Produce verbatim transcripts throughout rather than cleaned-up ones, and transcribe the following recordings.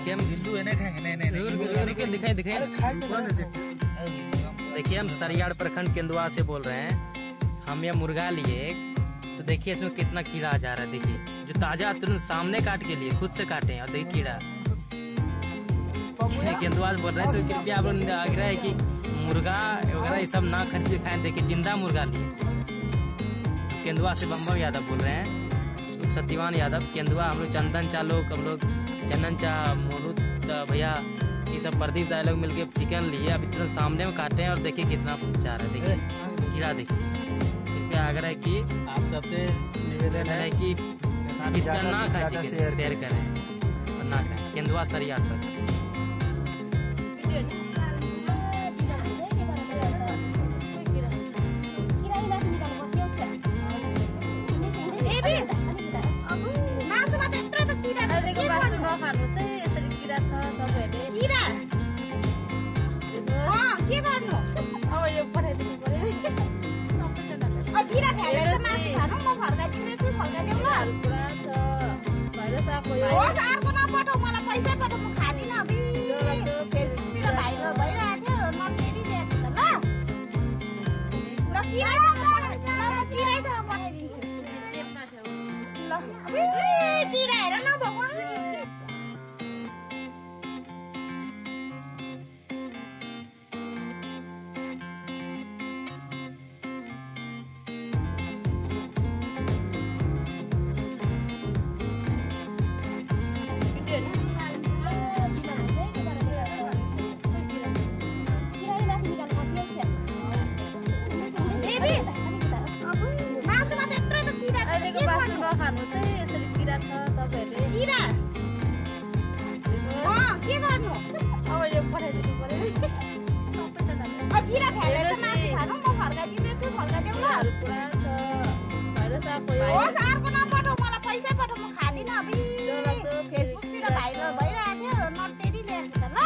देखिए हम बिल्लू है नहीं खाएंगे, नहीं नहीं दिखाई दिखाई देखिए हम सरियाड़ प्रखंड केंदुआ से बोल रहे हैं। हम ये मुर्गा लिए तो देखिए इसमें कितना कीड़ा आ जा रहा है। देखिए जो ताजा तुरंत सामने काट के लिए खुद से काटे हैं और देखिए कीड़ा केंदुआ से बोल रहे हैं। तो कृपया आप लोग आग्रह है कि मुर्गा वगैरह ये सब ना खरीद के खाएं। देखिए जिंदा मुर्गा लिए। केंदुआ से बम्बम यादव बोल रहे हैं, सत्यवान यादव केंदुआ। हम लोग चंदन चा लोग हम लोग चंदन चा मोनू भैया ये सब प्रदीप दाई लोग मिलके चिकन लिए। अभी तुरंत सामने में काटे हैं और देखिए कितना जा रहा है। देखिए कीड़ा देखिए। कृपया आग्रह है कि आप सबसे निवेदन है कि इसका ना खाए, चिकन शेयर करें और ना खाएं। केंदुआ सरियाड़ पर पैसा पठाउ, म खादिनँ। अबि फेसबुकतिर भाइरल भइरहेको थियो, नटेरी ल्याएको त ल। ल किरासँग किरासँग पठाइदिन्छु ल। अबि किरा हेर न भगवान। खानुहोस् है, यसरी किरा छ तपाईहरुले। किरा अ के गर्नु? अब यो पठाइदिनु पर्यो सबैजना। अ किरा फ्यालेर मासु खानु, म फर्काइदिन्छु, फर्काइदेऊ ल। पुरा छ भाइरस आको यो। होस् अर्को नपठाउ, मलाई पैसा पठाउ, म खादिनँ। अबि फेसबुकतिर भाइरल भइरहेको थियो, नटेरी ल्याएको त ल।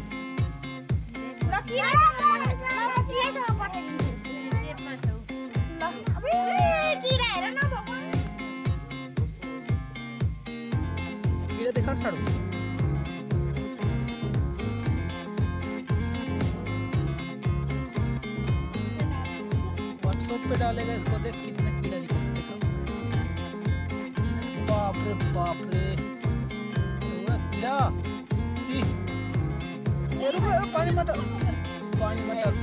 ल किरासँग ल किरासँग पठाइदिन्छु। जेबमा छ ल। अबि किरा हेर न भगवान। कीड़ा देखा साड़ू व्हाट्सएप पे डालेगा इसको, देख कितने कीड़ा निकले। बाप रे बाप रे कीड़ा। पानी मत पानी मत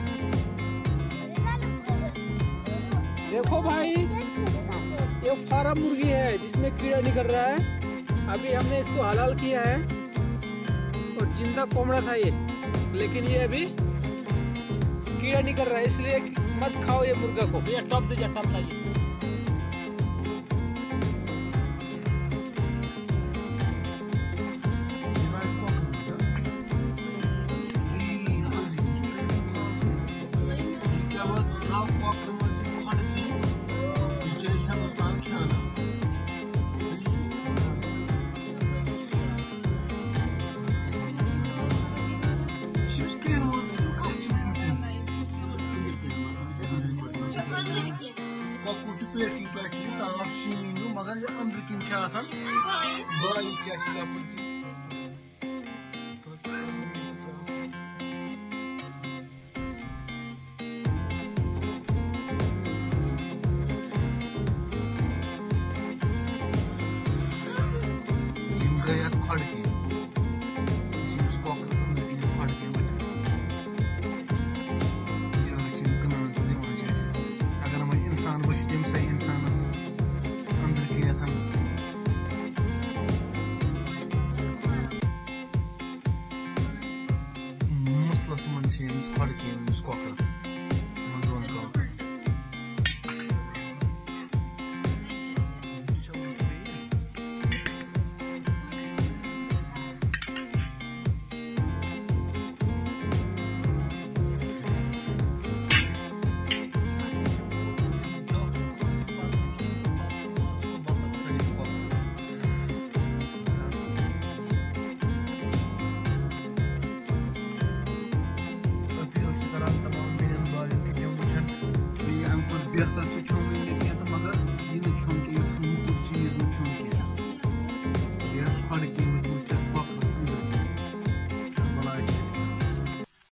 देखो भाई, ये फार्म मुर्गी है जिसमें कीड़ा निकल रहा है। अभी हमने इसको हलाल किया है और जिंदा कोमड़ा था ये, लेकिन ये अभी कीड़ा निकल रहा है, इसलिए मत खाओ ये मुर्गा को। ये टॉप दीजिए, टॉप लाइए। पेटी पेटी तार शीनु मगर ये अंदर किन क्या था बाई क्या शिला पड़ती जिनका याद खड़ गई।